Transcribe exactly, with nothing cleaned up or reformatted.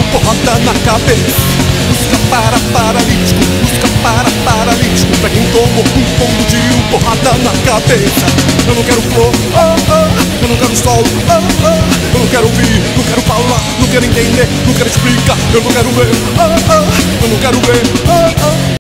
porrada na cabeça. Música para paralítico, música para paralítico, pra quem tomou um tombo de um porrada na cabeça. Eu não quero flor, oh, oh, eu não quero sol, oh, oh, eu não quero ouvir, não quero falar, não quero entender, não quero explicar, eu não quero ver, oh, oh, eu não quero ver, oh, oh.